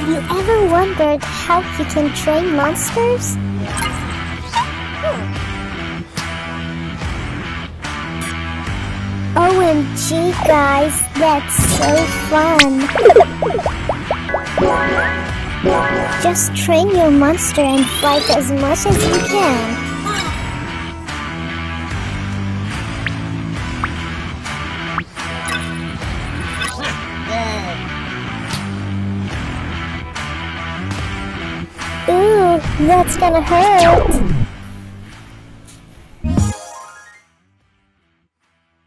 Have you ever wondered how you can train monsters? OMG guys, that's so fun! Just train your monster and fight as much as you can. Ooh, that's gonna hurt!